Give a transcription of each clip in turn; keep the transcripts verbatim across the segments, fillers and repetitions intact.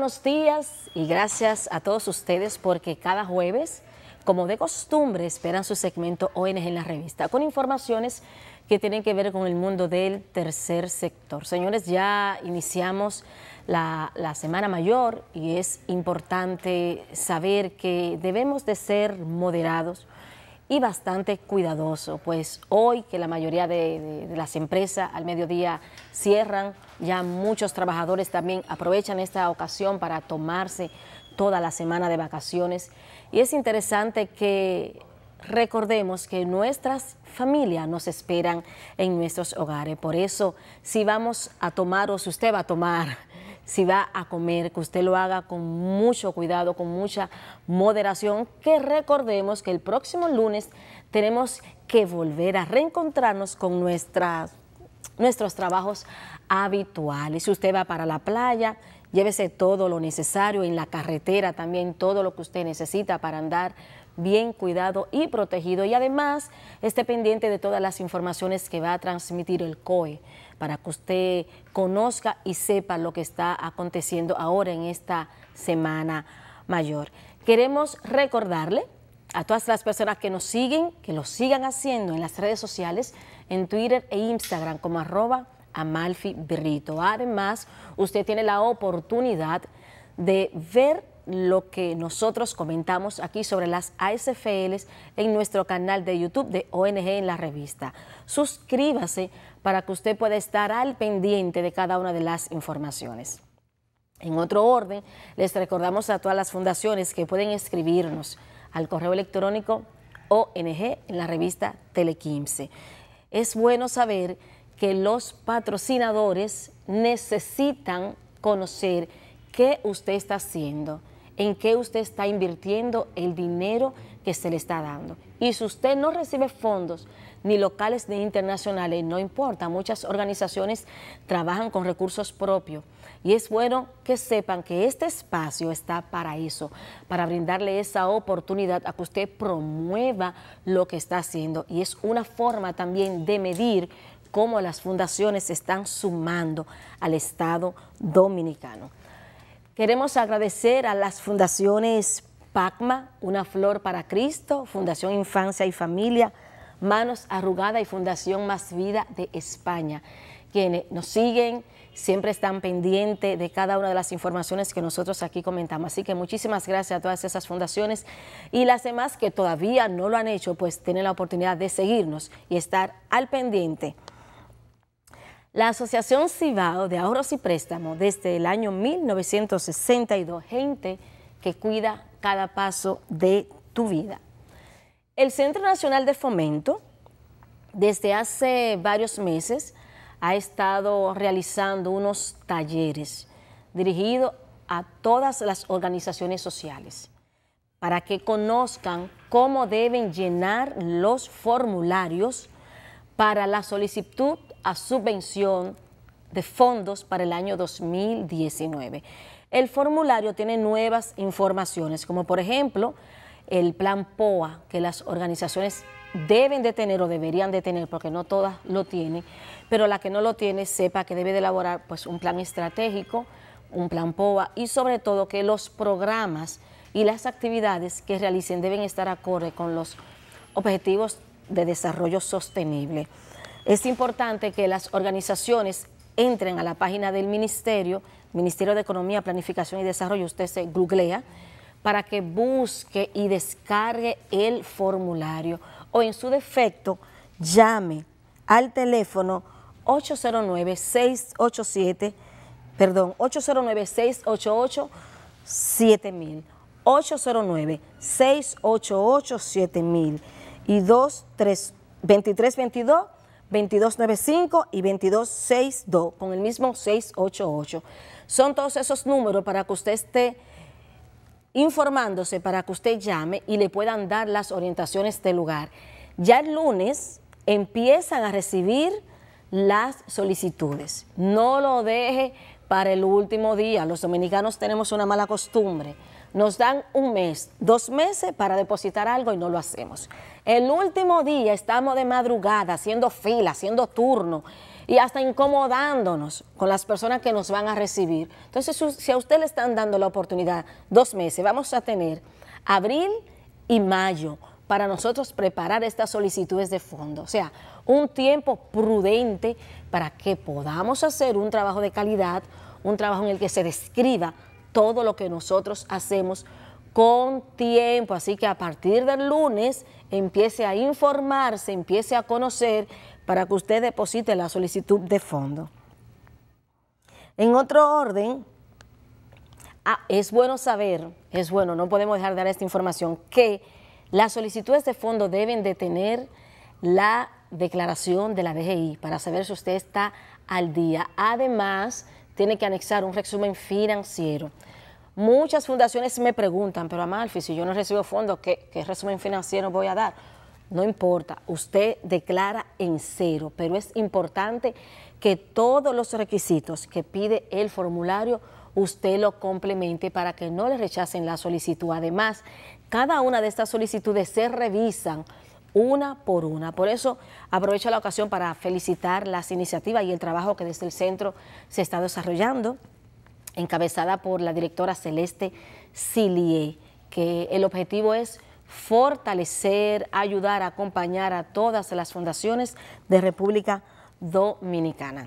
buenos días y gracias a todos ustedes porque cada jueves, como de costumbre, esperan su segmento O N G en la revista con informaciones que tienen que ver con el mundo del tercer sector. Señores, ya iniciamos la, la Semana Mayor y es importante saber que debemos de ser moderados y bastante cuidadoso, pues hoy que la mayoría de, de, de las empresas al mediodía cierran, ya muchos trabajadores también aprovechan esta ocasión para tomarse toda la semana de vacaciones y es interesante que recordemos que nuestras familias nos esperan en nuestros hogares. Por eso, si vamos a tomar o si usted va a tomar, si va a comer, que usted lo haga con mucho cuidado, con mucha moderación, que recordemos que el próximo lunes tenemos que volver a reencontrarnos con nuestras, nuestros trabajos habituales. Si usted va para la playa, llévese todo lo necesario, en la carretera también todo lo que usted necesita para andar bien cuidado y protegido, y además esté pendiente de todas las informaciones que va a transmitir el C O E para que usted conozca y sepa lo que está aconteciendo ahora en esta Semana Mayor. Queremos recordarle a todas las personas que nos siguen, que lo sigan haciendo en las redes sociales, en Twitter e Instagram como arroba Amalfi Brito. Además, usted tiene la oportunidad de ver lo que nosotros comentamos aquí sobre las A S F Ls en nuestro canal de YouTube de O N G en la revista. Suscríbase para que usted pueda estar al pendiente de cada una de las informaciones. En otro orden, les recordamos a todas las fundaciones que pueden escribirnos al correo electrónico O N G en la revista Tele quince. Es bueno saber que los patrocinadores necesitan conocer qué usted está haciendo, en qué usted está invirtiendo el dinero que se le está dando. Y si usted no recibe fondos, ni locales ni internacionales, no importa, muchas organizaciones trabajan con recursos propios y es bueno que sepan que este espacio está para eso, para brindarle esa oportunidad a que usted promueva lo que está haciendo, y es una forma también de medir cómo las fundaciones se están sumando al Estado Dominicano. Queremos agradecer a las fundaciones PACMA, Una Flor para Cristo, Fundación Infancia y Familia, Manos Arrugadas y Fundación Más Vida de España, quienes nos siguen, siempre están pendientes de cada una de las informaciones que nosotros aquí comentamos. Así que muchísimas gracias a todas esas fundaciones, y las demás que todavía no lo han hecho, pues tienen la oportunidad de seguirnos y estar al pendiente. La Asociación Cibao de Ahorros y Préstamos desde el año mil novecientos sesenta y dos, gente que cuida cada paso de tu vida. El Centro Nacional de Fomento desde hace varios meses ha estado realizando unos talleres dirigidos a todas las organizaciones sociales para que conozcan cómo deben llenar los formularios para la solicitud a subvención de fondos para el año dos mil diecinueve. El formulario tiene nuevas informaciones, como por ejemplo el plan P O A, que las organizaciones deben de tener o deberían de tener, porque no todas lo tienen, pero la que no lo tiene sepa que debe de elaborar pues un plan estratégico, un plan P O A, y sobre todo que los programas y las actividades que realicen deben estar acorde con los objetivos de desarrollo sostenible. Es importante que las organizaciones entren a la página del Ministerio, Ministerio de Economía, Planificación y Desarrollo, usted se googlea, para que busque y descargue el formulario, o en su defecto llame al teléfono ocho cero nueve, seis ocho siete, perdón, ocho cero nueve, seis ocho ocho, siete mil, ocho cero nueve, seis ocho ocho, siete mil y dos tres veintitrés veintidós, veintidós noventa y cinco y veintidós sesenta y dos con el mismo seis ocho ocho. Son todos esos números para que usted esté informándose, para que usted llame y le puedan dar las orientaciones del lugar. Ya el lunes empiezan a recibir las solicitudes. No lo deje para el último día. Los dominicanos tenemos una mala costumbre. Nos dan un mes, dos meses para depositar algo y no lo hacemos. El último día estamos de madrugada haciendo fila, haciendo turno, y hasta incomodándonos con las personas que nos van a recibir. Entonces, si a usted le están dando la oportunidad, dos meses, vamos a tener abril y mayo para nosotros preparar estas solicitudes de fondo. O sea, un tiempo prudente para que podamos hacer un trabajo de calidad, un trabajo en el que se describa todo lo que nosotros hacemos con tiempo. Así que a partir del lunes empiece a informarse, empiece a conocer para que usted deposite la solicitud de fondo. En otro orden, ah, es bueno saber, es bueno, no podemos dejar de dar esta información, que las solicitudes de fondo deben de tener la declaración de la D G I para saber si usted está al día. Además, tiene que anexar un resumen financiero. Muchas fundaciones me preguntan, pero Amalfi, si yo no recibo fondos, ¿qué, qué resumen financiero voy a dar? No importa, usted declara en cero, pero es importante que todos los requisitos que pide el formulario usted lo complemente para que no le rechacen la solicitud. Además, cada una de estas solicitudes se revisan una por una. Por eso aprovecho la ocasión para felicitar las iniciativas y el trabajo que desde el centro se está desarrollando, encabezada por la directora Celeste Silie, que el objetivo es fortalecer, ayudar, acompañar a todas las fundaciones de República Dominicana.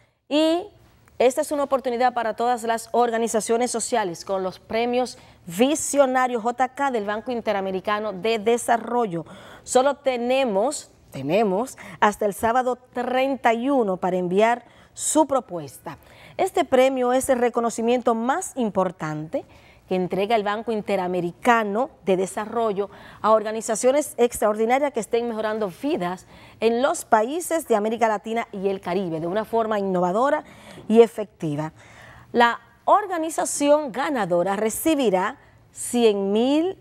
Y esta es una oportunidad para todas las organizaciones sociales con los premios Visionarios J K del Banco Interamericano de Desarrollo. Solo tenemos, tenemos hasta el sábado treinta y uno para enviar su propuesta. Este premio es el reconocimiento más importante que entrega el Banco Interamericano de Desarrollo a organizaciones extraordinarias que estén mejorando vidas en los países de América Latina y el Caribe de una forma innovadora y efectiva. La organización ganadora recibirá cien mil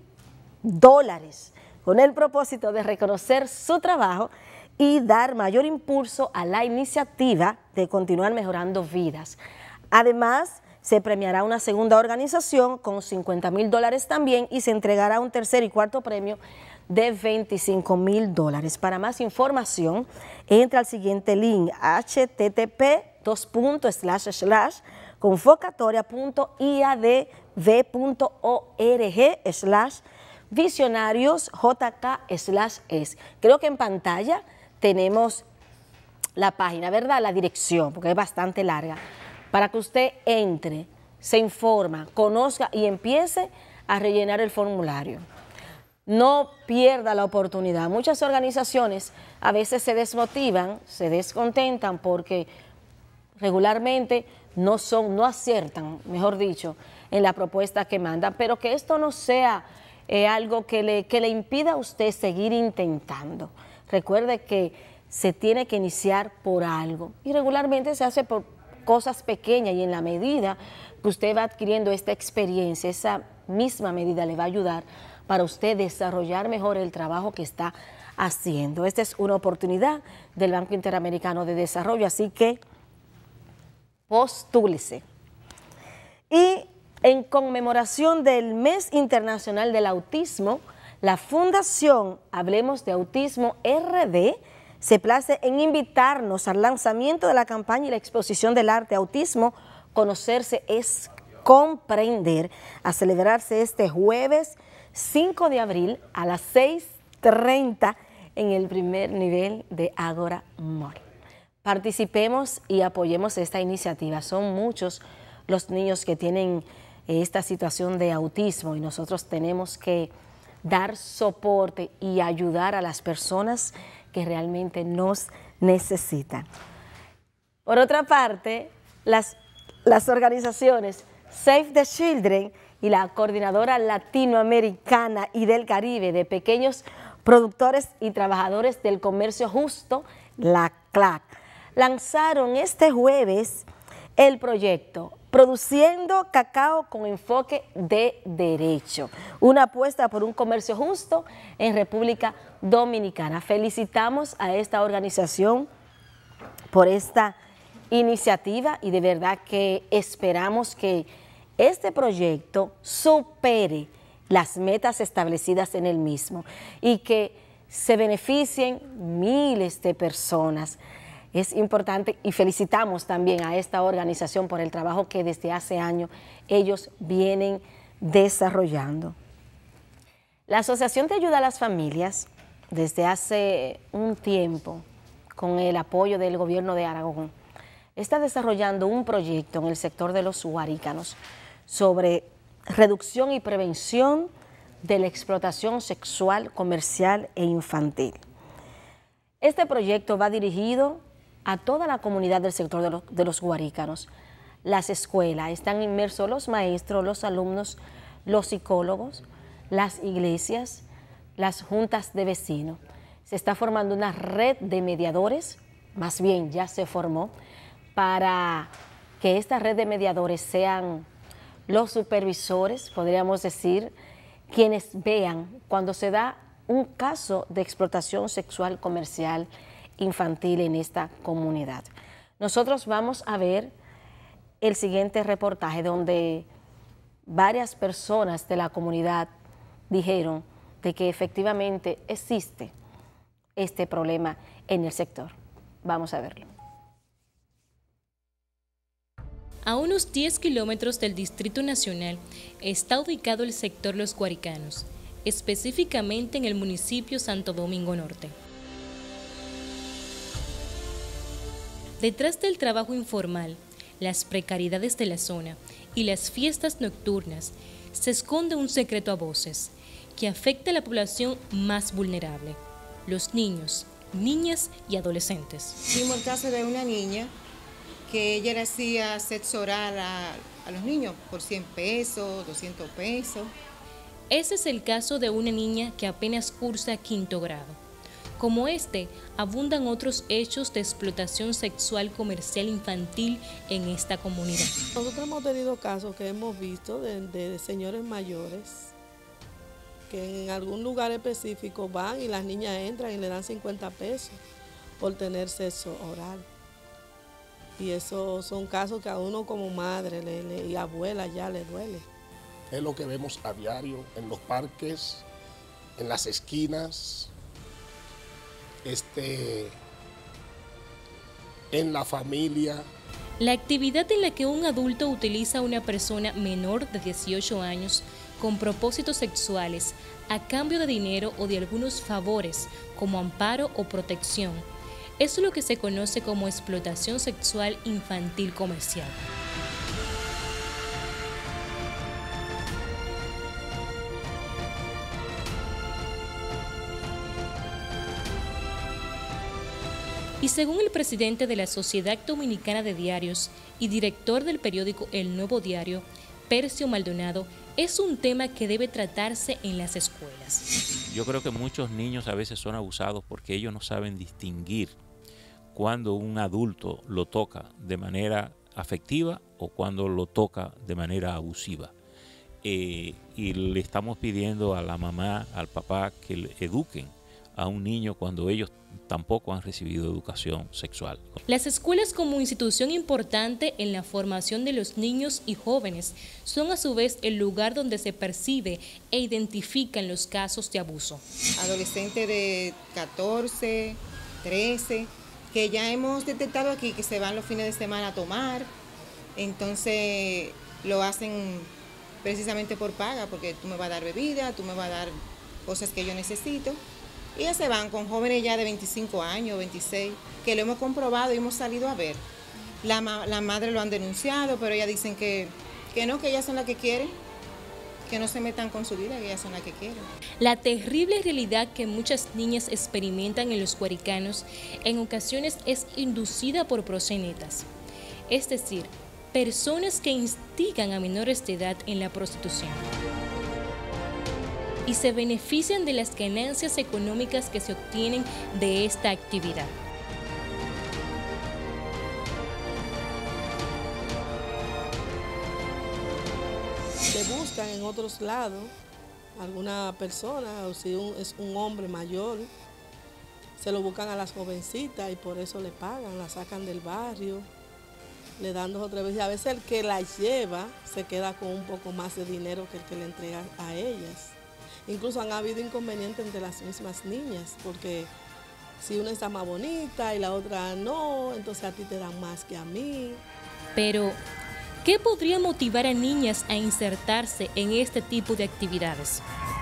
dólares con el propósito de reconocer su trabajo y dar mayor impulso a la iniciativa de continuar mejorando vidas. Además, se premiará una segunda organización con cincuenta mil dólares también y se entregará un tercer y cuarto premio de veinticinco mil dólares. Para más información, entra al siguiente link, http dos puntos slash slash convocatoria punto iadv punto org slash visionarios jk slash es. Creo que en pantalla tenemos la página, ¿verdad? La dirección, porque es bastante larga, para que usted entre, se informa, conozca y empiece a rellenar el formulario. No pierda la oportunidad. Muchas organizaciones a veces se desmotivan, se descontentan porque regularmente no son, no aciertan, mejor dicho, en la propuesta que mandan, pero que esto no sea eh, algo que le, que le impida a usted seguir intentando. Recuerde que se tiene que iniciar por algo y regularmente se hace por cosas pequeñas y en la medida que usted va adquiriendo esta experiencia, esa misma medida le va a ayudar para usted desarrollar mejor el trabajo que está haciendo. Esta es una oportunidad del Banco Interamericano de Desarrollo, así que postúlese. Y en conmemoración del Mes Internacional del Autismo, la Fundación Hablemos de Autismo R D se place en invitarnos al lanzamiento de la campaña y la exposición del arte Autismo, Conocerse es Comprender, a celebrarse este jueves cinco de abril a las seis treinta en el primer nivel de Ágora Mall. Participemos y apoyemos esta iniciativa. Son muchos los niños que tienen esta situación de autismo y nosotros tenemos que dar soporte y ayudar a las personas que realmente nos necesitan. Por otra parte, las, las organizaciones Save the Children y la Coordinadora Latinoamericana y del Caribe de Pequeños Productores y Trabajadores del Comercio Justo, la C L A C, lanzaron este jueves el proyecto Produciendo Cacao con Enfoque de Derecho, una apuesta por un comercio justo en República Dominicana. Felicitamos a esta organización por esta iniciativa y de verdad que esperamos que este proyecto supere las metas establecidas en el mismo y que se beneficien miles de personas. Es importante y felicitamos también a esta organización por el trabajo que desde hace años ellos vienen desarrollando. La Asociación de Ayuda a las Familias, desde hace un tiempo, con el apoyo del gobierno de Aragón, está desarrollando un proyecto en el sector de los guarícanos sobre reducción y prevención de la explotación sexual, comercial e infantil. Este proyecto va dirigido a toda la comunidad del sector de los, de los guarícanos. Las escuelas, están inmersos los maestros, los alumnos, los psicólogos, las iglesias, las juntas de vecinos. Se está formando una red de mediadores, más bien ya se formó, para que esta red de mediadores sean los supervisores, podríamos decir, quienes vean cuando se da un caso de explotación sexual comercial infantil en esta comunidad. Nosotros vamos a ver el siguiente reportaje donde varias personas de la comunidad dijeron de que efectivamente existe este problema en el sector. Vamos a verlo. A unos diez kilómetros del Distrito Nacional está ubicado el sector Los Guaricanos, específicamente en el municipio Santo Domingo Norte. Detrás del trabajo informal, las precariedades de la zona y las fiestas nocturnas, se esconde un secreto a voces que afecta a la población más vulnerable, los niños, niñas y adolescentes. Vimos el caso de una niña que ella le hacía sexo oral a, a los niños por cien pesos, doscientos pesos. Ese es el caso de una niña que apenas cursa quinto grado. Como este, abundan otros hechos de explotación sexual comercial infantil en esta comunidad. Nosotros hemos tenido casos que hemos visto de, de, de señores mayores que en algún lugar específico van y las niñas entran y le dan cincuenta pesos por tener sexo oral. Y esos son casos que a uno como madre le, le, y abuela ya le duele. Es lo que vemos a diario en los parques, en las esquinas, este, en la familia. La actividad en la que un adulto utiliza a una persona menor de dieciocho años con propósitos sexuales a cambio de dinero o de algunos favores como amparo o protección es lo que se conoce como explotación sexual infantil comercial. Y según el presidente de la Sociedad Dominicana de Diarios y director del periódico El Nuevo Diario, Percio Maldonado, es un tema que debe tratarse en las escuelas. Yo creo que muchos niños a veces son abusados porque ellos no saben distinguir cuando un adulto lo toca de manera afectiva o cuando lo toca de manera abusiva. Eh, y le estamos pidiendo a la mamá, al papá, que le eduquen a un niño cuando ellos tampoco han recibido educación sexual. Las escuelas como institución importante en la formación de los niños y jóvenes son a su vez el lugar donde se percibe e identifican los casos de abuso. Adolescentes de catorce, trece, que ya hemos detectado aquí que se van los fines de semana a tomar, entonces lo hacen precisamente por paga, porque tú me vas a dar bebida, tú me vas a dar cosas que yo necesito. Y ya se van con jóvenes ya de veinticinco años, veintiséis, que lo hemos comprobado y hemos salido a ver. La, la madre lo han denunciado, pero ellas dicen que, que no, que ellas son las que quieren, que no se metan con su vida, que ellas son las que quieren. La terrible realidad que muchas niñas experimentan en los guaricanos en ocasiones es inducida por proxenetas, es decir, personas que instigan a menores de edad en la prostitución y se benefician de las ganancias económicas que se obtienen de esta actividad. Se buscan en otros lados alguna persona, o si un, es un hombre mayor, se lo buscan a las jovencitas y por eso le pagan, la sacan del barrio, le dan dos o tres veces. A veces el que la lleva se queda con un poco más de dinero que el que le entrega a ellas. Incluso han habido inconvenientes entre las mismas niñas, porque Si una está más bonita y la otra no, entonces a ti te dan más que a mí. Pero, ¿qué podría motivar a niñas a insertarse en este tipo de actividades?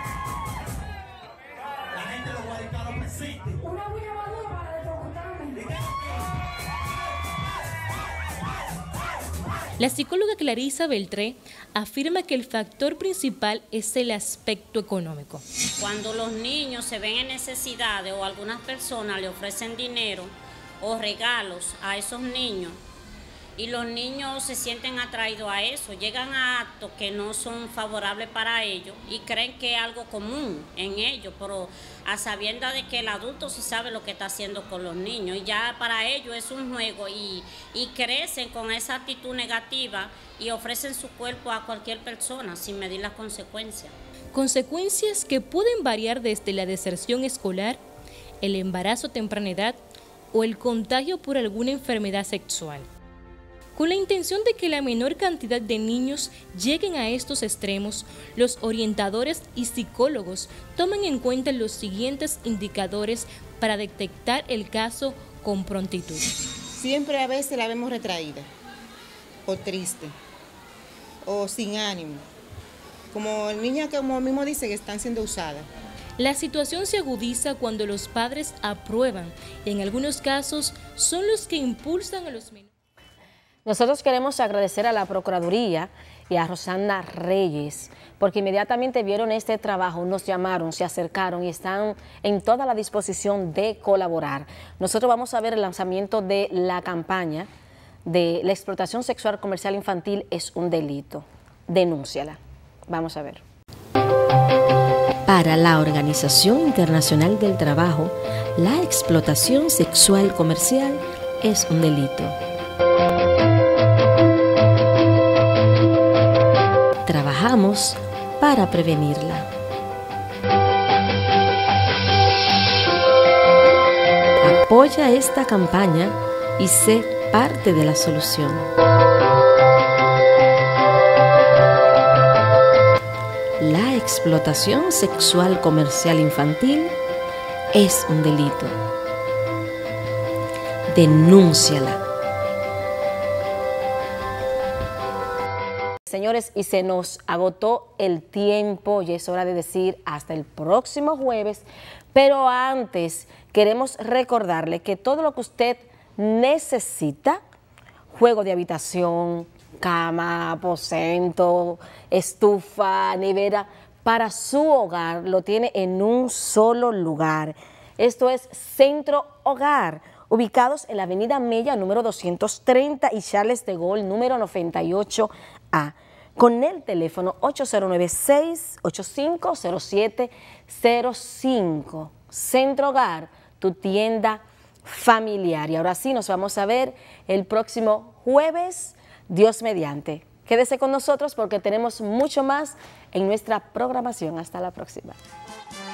La psicóloga Clarisa Beltré afirma que el factor principal es el aspecto económico. Cuando los niños se ven en necesidades o algunas personas le ofrecen dinero o regalos a esos niños y los niños se sienten atraídos a eso, llegan a actos que no son favorables para ellos y creen que es algo común en ellos, pero a sabiendas de que el adulto sí sabe lo que está haciendo con los niños y ya para ellos es un juego y, y crecen con esa actitud negativa y ofrecen su cuerpo a cualquier persona sin medir las consecuencias. Consecuencias que pueden variar desde la deserción escolar, el embarazo a temprana edad o el contagio por alguna enfermedad sexual. Con la intención de que la menor cantidad de niños lleguen a estos extremos, los orientadores y psicólogos toman en cuenta los siguientes indicadores para detectar el caso con prontitud. Siempre a veces la vemos retraída, o triste, o sin ánimo. Como el niño que como mismo dice que están siendo usadas. La situación se agudiza cuando los padres aprueban y en algunos casos son los que impulsan a los menores. Nosotros queremos agradecer a la Procuraduría y a Rosana Reyes, porque inmediatamente vieron este trabajo, nos llamaron, se acercaron y están en toda la disposición de colaborar. Nosotros vamos a ver el lanzamiento de la campaña de la explotación sexual comercial infantil es un delito. Denúnciala. Vamos a ver. Para la Organización Internacional del Trabajo, la explotación sexual comercial es un delito. Trabajamos para prevenirla. Apoya esta campaña y sé parte de la solución. La explotación sexual comercial infantil es un delito. Denúnciala. Señores, y se nos agotó el tiempo y es hora de decir hasta el próximo jueves, pero antes queremos recordarle que todo lo que usted necesita, juego de habitación, cama, aposento, estufa, nevera, para su hogar lo tiene en un solo lugar. Esto es Centro Hogar, ubicados en la avenida Mella número doscientos treinta y Charles de Gaulle número noventa y ocho A, con el teléfono ocho cero nueve, seis ocho cinco, cero siete cero cinco. Centro Hogar, tu tienda familiar. Y ahora sí, nos vamos a ver el próximo jueves, Dios mediante. Quédese con nosotros porque tenemos mucho más en nuestra programación. Hasta la próxima.